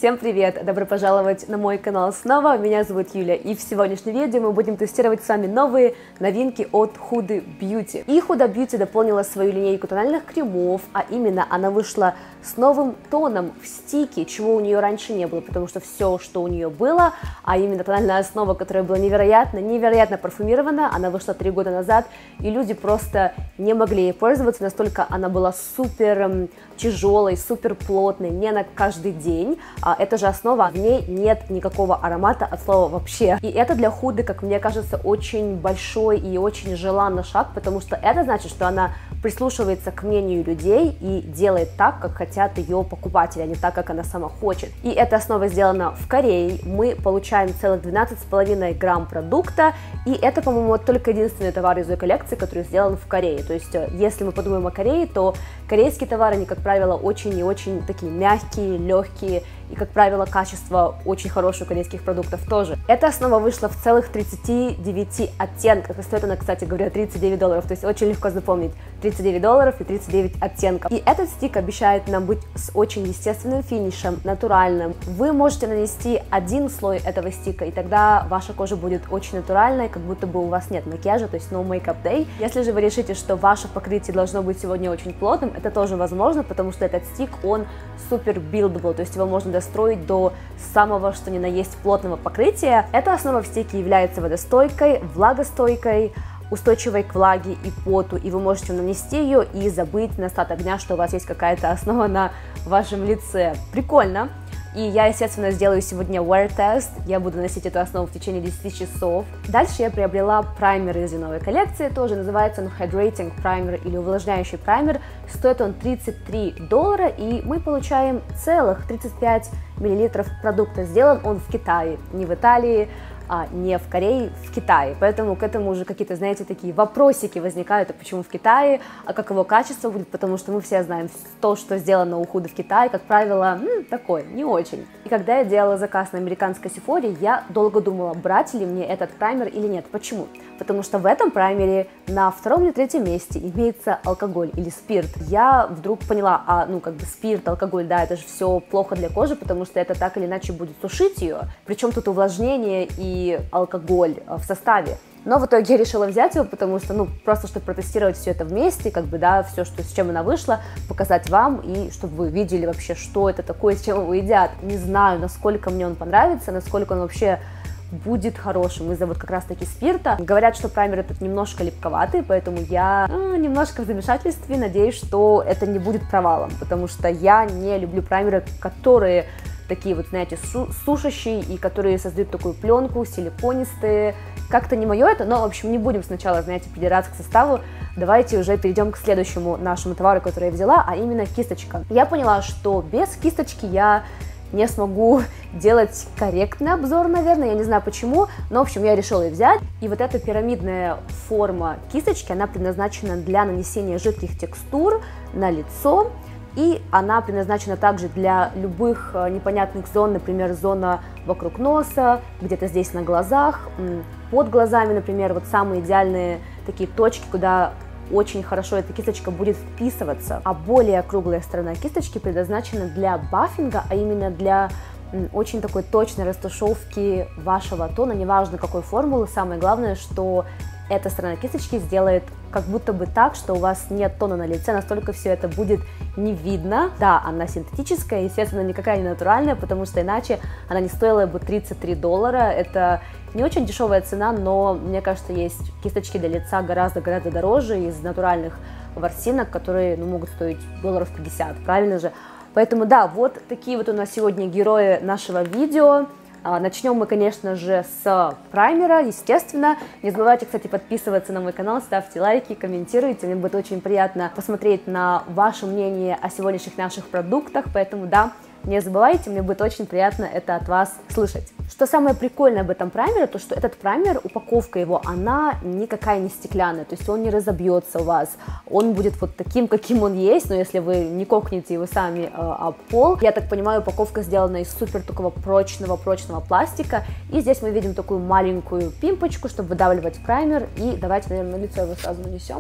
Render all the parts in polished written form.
Всем привет! Добро пожаловать на мой канал снова. Меня зовут Юля, и в сегодняшнем видео мы будем тестировать с вами новые новинки от Huda Beauty. И Huda Beauty дополнила свою линейку тональных кремов, а именно она вышла с новым тоном в стике, чего у нее раньше не было, потому что все, что у нее было, а именно тональная основа, которая была невероятно парфюмирована, она вышла 3 года назад, и люди просто не могли ей пользоваться, настолько она была супер тяжелой, супер плотной, не на каждый день. Это же основа, в ней нет никакого аромата от слова вообще. И это для Huda, как мне кажется, очень большой и очень желанный шаг, потому что это значит, что она прислушивается к мнению людей и делает так, как хотят ее покупатели, а не так, как она сама хочет. И эта основа сделана в Корее. Мы получаем целых 12,5 грамм продукта, и это, по-моему, только единственный товар из ее коллекции, который сделан в Корее. То есть, если мы подумаем о Корее, то корейские товары, они, как правило, очень и очень такие мягкие, легкие, и, как правило, качество очень хорошее у корейских продуктов тоже. Эта основа вышла в целых 39 оттенках, и стоит она, кстати говоря, $39, то есть очень легко запомнить, $39 и 39 оттенков. И этот стик обещает нам быть с очень естественным финишем, натуральным. Вы можете нанести один слой этого стика, и тогда ваша кожа будет очень натуральной, как будто бы у вас нет макияжа, то есть no makeup day. Если же вы решите, что ваше покрытие должно быть сегодня очень плотным, это тоже возможно, потому что этот стик, он супер buildable, то есть его можно достроить до самого, что ни на есть, плотного покрытия. Эта основа в стике является водостойкой, влагостойкой, устойчивой к влаге и поту, и вы можете нанести ее и забыть на остаток дня, что у вас есть какая-то основа на вашем лице. Прикольно! И я, естественно, сделаю сегодня wear test. Я буду носить эту основу в течение 10 часов. Дальше я приобрела праймер из новой коллекции. Тоже называется он Hydrating Primer или увлажняющий праймер. Стоит он $33, и мы получаем целых 35 мл продукта. Сделан он в Китае, не в Италии, не в Корее, в Китае. Поэтому к этому уже какие-то, знаете, такие вопросики возникают, а почему в Китае, а как его качество будет, потому что мы все знаем, то, что сделано у Huda в Китае, как правило, такое, не очень. И когда я делала заказ на американской Sephora, я долго думала, брать ли мне этот праймер или нет. Почему? Потому что в этом праймере на 2-м или 3-м месте имеется алкоголь или спирт. Я вдруг поняла, спирт, алкоголь, да, это же все плохо для кожи, потому что это так или иначе будет сушить ее. Причем тут увлажнение и алкоголь в составе. Но в итоге я решила взять его, потому что, просто чтобы протестировать все это вместе, все, с чем она вышла, показать вам, и чтобы вы видели вообще, что это такое, с чем его едят. Не знаю, насколько мне он понравится, насколько он вообще будет хорошим из-за как раз-таки спирта. Говорят, что праймер этот немножко липковатый, поэтому я немножко в замешательстве, надеюсь, что это не будет провалом, потому что я не люблю праймеры, которые такие вот, знаете, сушащие, и которые создают такую пленку, силиконистые. Как-то не мое это, но, в общем, не будем сначала, знаете, придираться к составу. Давайте уже перейдем к следующему нашему товару, который я взяла, а именно кисточка. Я поняла, что без кисточки я не смогу делать корректный обзор, наверное, я не знаю почему, но, в общем, я решила ее взять. И вот эта пирамидная форма кисточки, она предназначена для нанесения жидких текстур на лицо, и она предназначена также для любых непонятных зон, например, зона вокруг носа, где-то здесь на глазах, под глазами, например, вот самые идеальные такие точки, куда очень хорошо эта кисточка будет вписываться. А более круглая сторона кисточки предназначена для баффинга, а именно для очень такой точной растушевки вашего тона, неважно какой формулы. Самое главное, что эта сторона кисточки сделает как будто бы так, что у вас нет тона на лице, настолько все это будет не видно. Да, она синтетическая, естественно, никакая не натуральная, потому что иначе она не стоила бы $33. Это не очень дешевая цена, но мне кажется, есть кисточки для лица гораздо дороже из натуральных ворсинок, которые могут стоить $50, правильно же? Поэтому да, вот такие вот у нас сегодня герои нашего видео. Начнем мы, конечно же, с праймера, естественно. Не забывайте, кстати, подписываться на мой канал, ставьте лайки, комментируйте. Мне будет очень приятно посмотреть на ваше мнение о сегодняшних наших продуктах, поэтому да, не забывайте, мне будет очень приятно это от вас слышать. Что самое прикольное об этом праймере, то что этот праймер, упаковка его, она никакая не стеклянная, то есть он не разобьется у вас, он будет вот таким, каким он есть, но если вы не кокнете его сами об пол. Я так понимаю, упаковка сделана из супер такого прочного пластика, и здесь мы видим такую маленькую пимпочку, чтобы выдавливать праймер, и давайте, наверное, на лицо его сразу нанесем.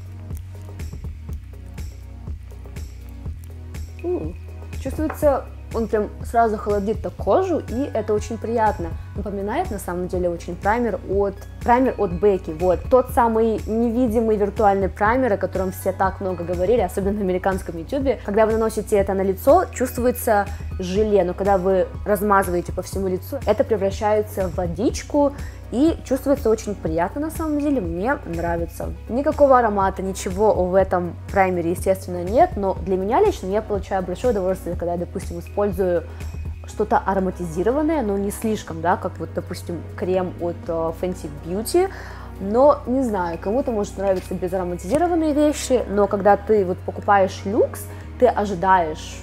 Чувствуется Он прям сразу холодит так кожу, и это очень приятно. Напоминает, на самом деле, очень праймер от Бекки. Вот, тот самый невидимый виртуальный праймер, о котором все так много говорили, особенно на американском ютубе. Когда вы наносите это на лицо, чувствуется желе, но когда вы размазываете по всему лицу, это превращается в водичку, и чувствуется очень приятно, на самом деле, мне нравится. Никакого аромата, ничего в этом праймере, естественно, нет, но для меня лично я получаю большое удовольствие, когда я, допустим, использую что-то ароматизированное, но не слишком, да, как вот, допустим, крем от Fenty Beauty. Но, не знаю, кому-то может нравиться безароматизированные вещи, но когда ты вот покупаешь люкс, ты ожидаешь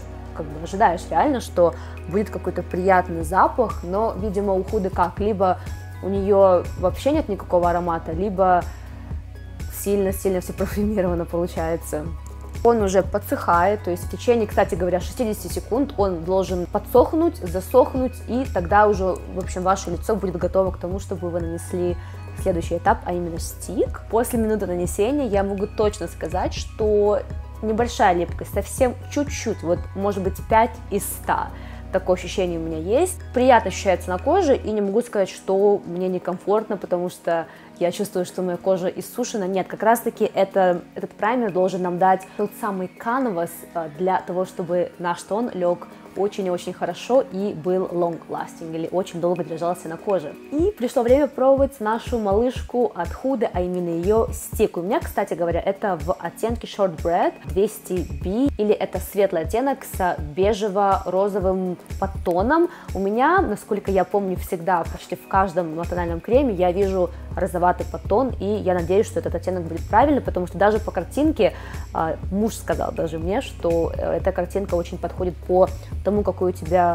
реально, что будет какой-то приятный запах, но, видимо, у Huda как, либо у нее вообще нет никакого аромата, либо сильно-сильно все парфюмировано получается. Он уже подсыхает, то есть в течение, кстати говоря, 60 секунд он должен подсохнуть, засохнуть, и тогда уже, в общем, ваше лицо будет готово к тому, чтобы вы нанесли следующий этап, а именно стик. После минуты нанесения я могу точно сказать, что небольшая липкость, совсем чуть-чуть, вот может быть 5 из 100. Такое ощущение у меня есть. Приятно ощущается на коже, и не могу сказать, что мне некомфортно, потому что я чувствую, что моя кожа иссушена. Нет, как раз-таки этот праймер должен нам дать тот самый канвас для того, чтобы наш тон лег очень-очень хорошо и был long-lasting, или очень долго держался на коже. И пришло время пробовать нашу малышку от Huda, а именно ее стик. У меня, кстати говоря, это в оттенке Shortbread 200B, или это светлый оттенок с бежево-розовым подтоном. У меня, насколько я помню, всегда, почти в каждом тональном креме я вижу розоватый подтон, и я надеюсь, что этот оттенок будет правильный, потому что даже по картинке, муж сказал даже мне, что эта картинка очень подходит по тому, какое у тебя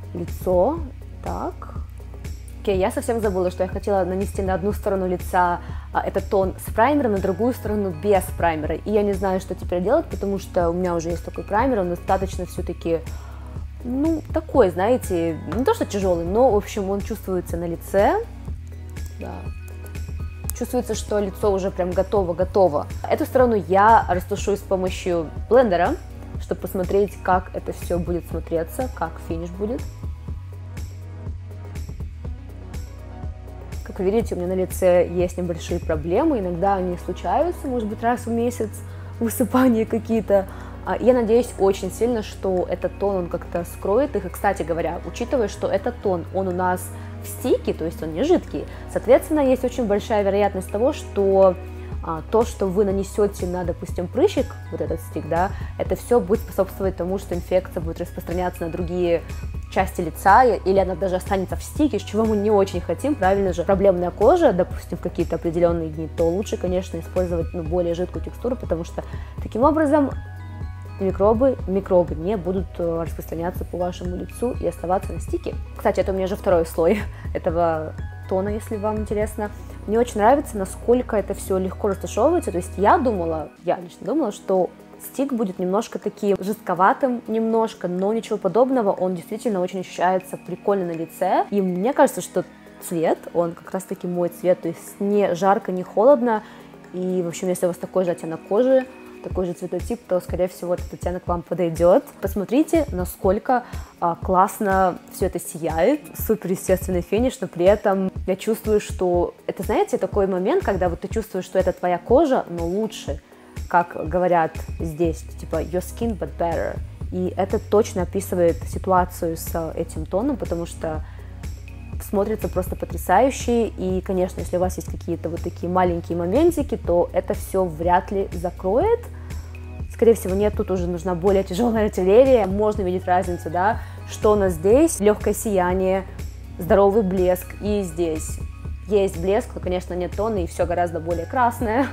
лицо. Так. Окей, я совсем забыла, что я хотела нанести на одну сторону лица этот тон с праймером, на другую сторону без праймера. И я не знаю, что теперь делать, потому что у меня уже есть такой праймер, он достаточно все-таки, ну, такой, знаете, не то что тяжелый, но, в общем, он чувствуется на лице. Да. Чувствуется, что лицо уже прям готово. Эту сторону я растушую с помощью блендера, чтобы посмотреть, как это все будет смотреться, как финиш будет. Как вы видите, у меня на лице есть небольшие проблемы, иногда они случаются, может быть, раз в месяц, высыпания какие-то. Я надеюсь очень сильно, что этот тон, он как-то скроет их. И, кстати говоря, учитывая, что этот тон, он у нас в стике, то есть он не жидкий, соответственно, есть очень большая вероятность того, что то, что вы нанесете на, допустим, прыщик, вот этот стик, да, это все будет способствовать тому, что инфекция будет распространяться на другие части лица, или она даже останется в стике, чего мы не очень хотим, правильно же. Проблемная кожа, допустим, в какие-то определенные дни, то лучше, конечно, использовать более жидкую текстуру, потому что таким образом микробы не будут распространяться по вашему лицу и оставаться на стике. Кстати, это у меня же второй слой этого тона, если вам интересно. Мне очень нравится, насколько это все легко растушевывается. То есть я лично думала, что стик будет немножко таким жестковатым, немножко, но ничего подобного. Он действительно очень ощущается прикольно на лице. И мне кажется, что цвет, он как раз таки мой цвет, то есть не жарко, не холодно. И, в общем, если у вас такой же оттенок кожи, такой же цветотип, то, скорее всего, этот оттенок вам подойдет. Посмотрите, насколько классно все это сияет. Супер естественный финиш, но при этом я чувствую, что это, знаете, такой момент, когда вот ты чувствуешь, что это твоя кожа, но лучше, как говорят здесь, типа your skin but better. И это точно описывает ситуацию с этим тоном, потому что смотрится просто потрясающе, и, конечно, если у вас есть какие-то вот такие маленькие моментики, то это все вряд ли закроет. Скорее всего, нет, тут уже нужна более тяжелая артиллерия. Можно видеть разницу, да, что у нас здесь легкое сияние, здоровый блеск, и здесь есть блеск, но, конечно, нет тона, и все гораздо более красное,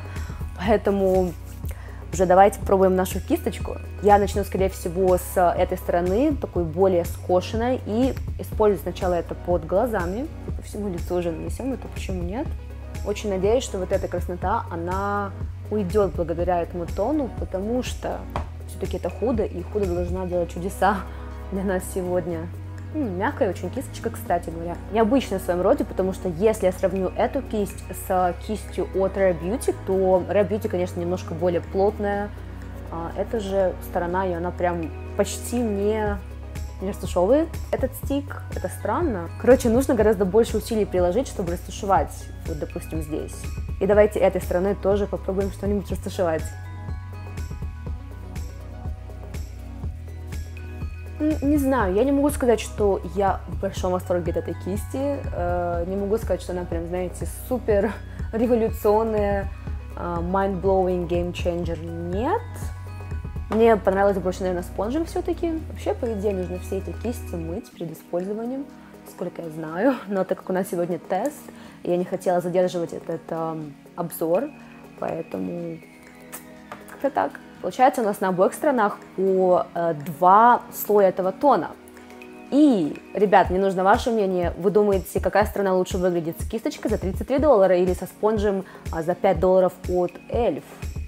поэтому уже давайте попробуем нашу кисточку. Я начну, скорее всего, с этой стороны, такой более скошенной, и использую сначала это под глазами. По всему лицу уже нанесем, это почему нет. Очень надеюсь, что вот эта краснота, она уйдет благодаря этому тону, потому что все-таки это Huda, и Huda должна делать чудеса для нас сегодня. Мягкая очень кисточка, кстати говоря. Необычная в своем роде, потому что если я сравню эту кисть с кистью от Rare Beauty, то Rare Beauty, конечно, немножко более плотная. Эта же сторона, и она прям почти не не растушевывает этот стик. Это странно. Короче, нужно гораздо больше усилий приложить, чтобы растушевать, вот, допустим, здесь. И давайте этой стороной тоже попробуем что-нибудь растушевать. Не знаю, я не могу сказать, что я в большом восторге от этой кисти. Не могу сказать, что она прям, знаете, супер революционная, mind-blowing, game changer. Нет. Мне понравилось больше, наверное, спонжем все-таки. Вообще, по идее, нужно все эти кисти мыть перед использованием, сколько я знаю. Но так как у нас сегодня тест, я не хотела задерживать этот обзор, поэтому как-то так. Получается, у нас на обоих сторонах по 2 слоя этого тона. И, ребят, мне нужно ваше мнение. Вы думаете, какая сторона лучше выглядит? С кисточкой за $33 или со спонжем за $5 от Elf?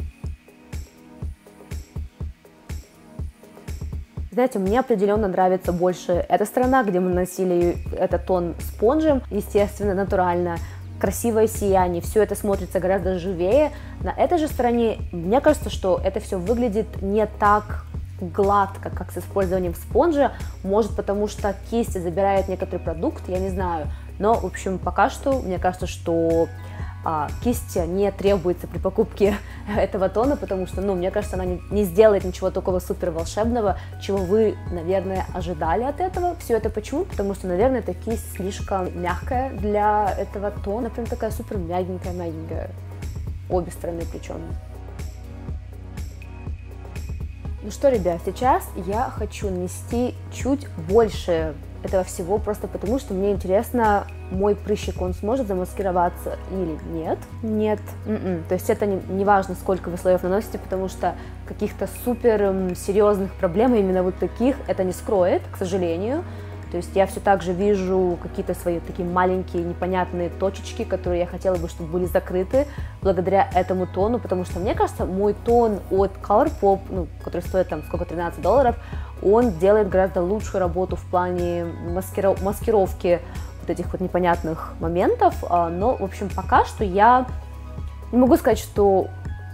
Знаете, мне определенно нравится больше эта сторона, где мы наносили этот тон спонжем, естественно, натурально. Красивое сияние, все это смотрится гораздо живее. На этой же стороне, мне кажется, что это все выглядит не так гладко, как с использованием спонжа. Может, потому что кисть забирает некоторый продукт, я не знаю. Но, в общем, пока что, мне кажется, что кисть не требуется при покупке этого тона, потому что, мне кажется, она не сделает ничего такого супер волшебного, чего вы, наверное, ожидали от этого. Все это почему? Потому что, наверное, эта кисть слишком мягкая для этого тона, прям такая супер мягенькая, обе стороны причем. Ну что, ребят, сейчас я хочу нанести чуть больше этого всего, просто потому что мне интересно, мой прыщик, он сможет замаскироваться или нет. Нет. То есть это не важно, сколько вы слоев наносите, потому что каких-то супер серьезных проблем, именно вот таких, это не скроет, к сожалению. То есть я все так же вижу какие-то свои такие маленькие непонятные точечки, которые я хотела бы, чтобы были закрыты благодаря этому тону, потому что, мне кажется, мой тон от Colourpop, который стоит там сколько, $13, он делает гораздо лучшую работу в плане маскировки вот этих вот непонятных моментов, но, в общем, пока что я не могу сказать, что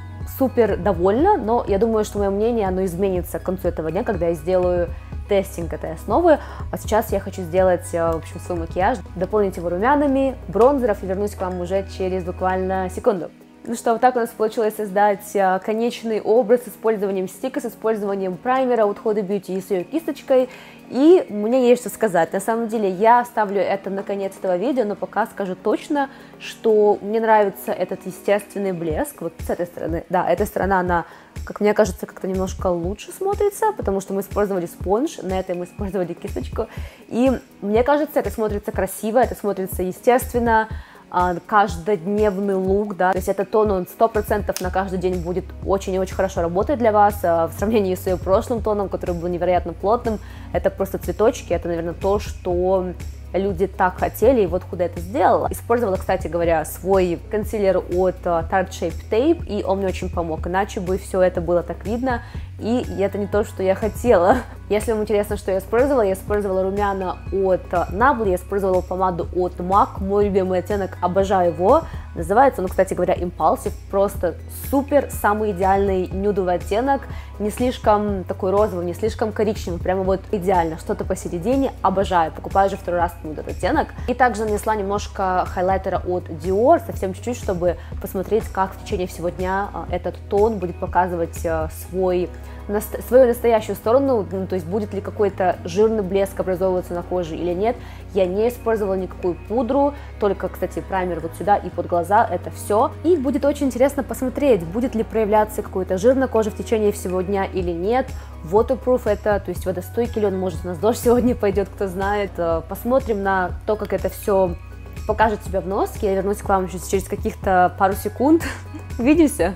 супер довольна, но я думаю, что мое мнение, оно изменится к концу этого дня, когда я сделаю тестинг этой основы. А сейчас я хочу сделать, в общем, свой макияж, дополнить его румянами, бронзеров и вернусь к вам уже через буквально секунду. Ну что, вот так у нас получилось создать конечный образ с использованием стика, с использованием праймера от Huda Beauty и с ее кисточкой. И мне есть что сказать. На самом деле я оставлю это на конец этого видео, но пока скажу точно, что мне нравится этот естественный блеск. Вот с этой стороны, да, эта сторона, она, как мне кажется, как-то немножко лучше смотрится, потому что мы использовали спонж, на этой мы использовали кисточку. И мне кажется, это смотрится красиво, это смотрится естественно. Каждодневный лук, да, то есть этот тон, он 100% на каждый день будет очень и очень хорошо работать для вас, в сравнении с ее прошлым тоном, который был невероятно плотным, это просто цветочки, это, наверное, то, что люди так хотели, и вот Huda это сделала. Использовала, кстати говоря, свой консилер от Tarte Shape Tape, и он мне очень помог, иначе бы все это было так видно, и это не то, что я хотела. Если вам интересно, что я использовала румяна от Nabla, я использовала помаду от MAC, мой любимый оттенок, обожаю его, называется он, кстати говоря, Impulsive, просто супер, самый идеальный нюдовый оттенок, не слишком такой розовый, не слишком коричневый, прямо вот идеально, что-то посередине, обожаю, покупаю уже второй раз этот оттенок. И также нанесла немножко хайлайтера от Dior, совсем чуть-чуть, чтобы посмотреть, как в течение всего дня этот тон будет показывать свою настоящую сторону, то есть будет ли какой-то жирный блеск образовываться на коже или нет. Я не использовала никакую пудру, только, кстати, праймер вот сюда и под глаза, это все. И будет очень интересно посмотреть, будет ли проявляться какой-то жир на коже в течение всего дня или нет. Waterproof это, то есть водостойкий ли он, может, у нас дождь сегодня пойдет, кто знает. Посмотрим на то, как это все покажет себя в носке. Я вернусь к вам через каких-то пару секунд. Увидимся!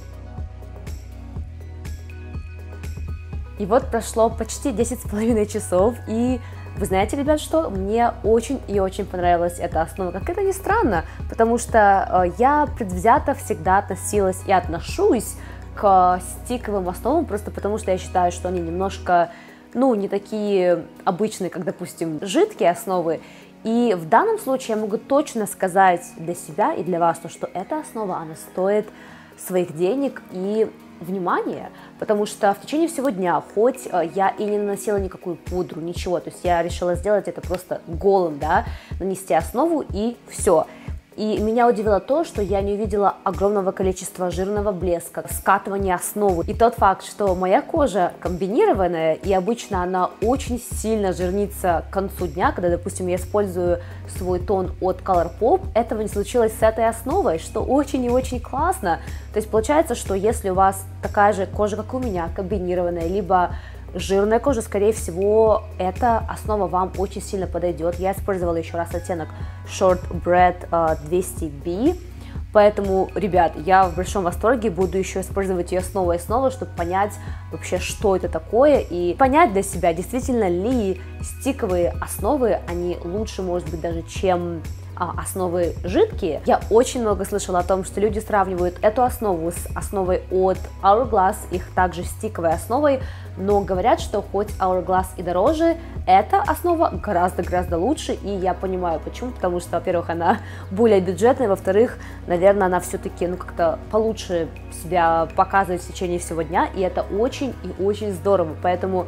И вот прошло почти 10,5 часов, и вы знаете, ребят, что? Мне очень и очень понравилась эта основа, как это ни странно, потому что я предвзято всегда относилась и отношусь к стиковым основам, просто потому что я считаю, что они немножко, не такие обычные, как, допустим, жидкие основы. И в данном случае я могу точно сказать для себя и для вас, что эта основа, она стоит своих денег, и внимание, потому что в течение всего дня, хоть я и не наносила никакую пудру, ничего, то есть я решила сделать это просто голым, да, нанести основу и все. И меня удивило то, что я не увидела огромного количества жирного блеска, скатывания основы. И тот факт, что моя кожа комбинированная, и обычно она очень сильно жирнится к концу дня, когда, допустим, я использую свой тон от Colourpop, этого не случилось с этой основой, что очень и очень классно. То есть получается, что если у вас такая же кожа, как у меня, комбинированная, либо жирная кожа, скорее всего, эта основа вам очень сильно подойдет. Я использовала еще раз оттенок Shortbread 200B, поэтому, ребят, я в большом восторге, буду еще использовать ее снова и снова, чтобы понять вообще, что это такое, и понять для себя, действительно ли стиковые основы, они лучше, может быть, даже, чем основы жидкие. Я очень много слышала о том, что люди сравнивают эту основу с основой от Hourglass, их также стиковой основой, но говорят, что хоть Hourglass и дороже, эта основа гораздо-гораздо лучше, и я понимаю почему, потому что, во-первых, она более бюджетная, во-вторых, наверное, она все-таки, ну, как-то получше себя показывает в течение всего дня, и это очень и очень здорово, поэтому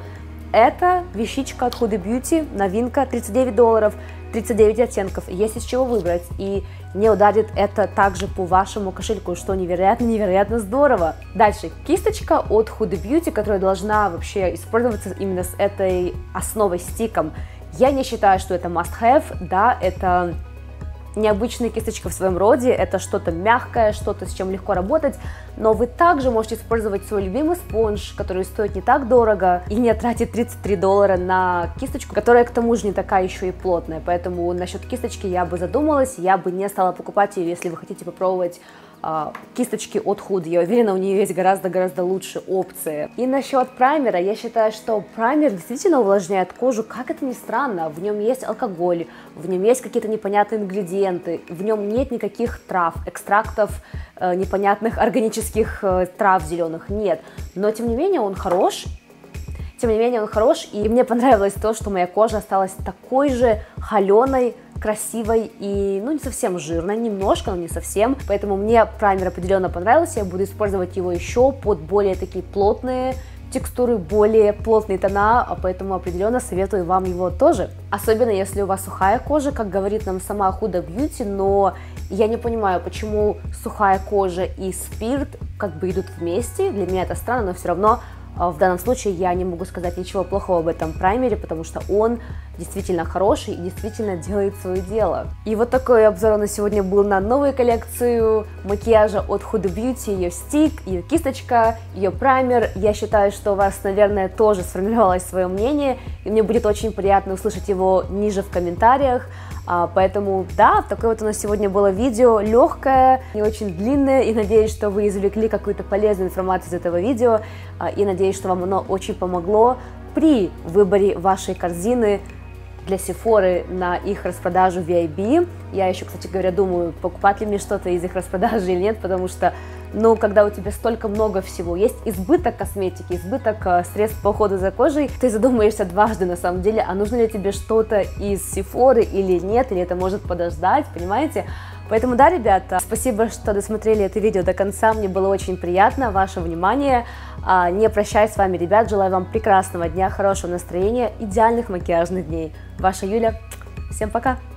это вещичка от Huda Beauty, новинка, $39, 39 оттенков, есть из чего выбрать, и не ударит это также по вашему кошельку, что невероятно здорово. Дальше, кисточка от Huda Beauty, которая должна вообще использоваться именно с этой основой стиком. Я не считаю, что это must-have, да, это необычная кисточка в своем роде, это что-то мягкое, что-то, с чем легко работать, но вы также можете использовать свой любимый спонж, который стоит не так дорого, и не тратить $33 на кисточку, которая к тому же не такая еще и плотная, поэтому насчет кисточки я бы задумалась, я бы не стала покупать ее, если вы хотите попробовать кисточки от Huda. Я уверена, у нее есть гораздо лучше опции. И насчет праймера, я считаю, что праймер действительно увлажняет кожу, как это ни странно. В нем есть алкоголь, в нем есть какие-то непонятные ингредиенты, в нем нет никаких трав, экстрактов, непонятных органических трав зеленых, нет. Но тем не менее он хорош. И мне понравилось то, что моя кожа осталась такой же холеной, красивой и, ну, не совсем жирной, немножко, но не совсем, поэтому мне праймер определенно понравился, я буду использовать его еще под более такие плотные текстуры, более плотные тона, поэтому определенно советую вам его тоже, особенно если у вас сухая кожа, как говорит нам сама Huda Beauty, но я не понимаю, почему сухая кожа и спирт как бы идут вместе, для меня это странно, но все равно в данном случае я не могу сказать ничего плохого об этом праймере, потому что он действительно хороший и действительно делает свое дело. И вот такой обзор на сегодня был на новую коллекцию макияжа от Huda Beauty, ее стик, ее кисточка, ее праймер. Я считаю, что у вас, наверное, тоже сформировалось свое мнение, и мне будет очень приятно услышать его ниже в комментариях. Поэтому, да, такое вот у нас сегодня было видео, легкое, не очень длинное, и надеюсь, что вы извлекли какую-то полезную информацию из этого видео, и надеюсь, что вам оно очень помогло при выборе вашей корзины для Sephora на их распродажу VIB. Я еще, кстати говоря, думаю, покупать ли мне что-то из их распродажи или нет, потому что, ну, когда у тебя столько много всего, есть избыток косметики, избыток средств по уходу за кожей, ты задумаешься дважды на самом деле, а нужно ли тебе что-то из Sephora или нет, или это может подождать, понимаете? Поэтому да, ребята, спасибо, что досмотрели это видео до конца, мне было очень приятно, ваше внимание. Не прощаюсь с вами, ребят, желаю вам прекрасного дня, хорошего настроения, идеальных макияжных дней. Ваша Юля, всем пока!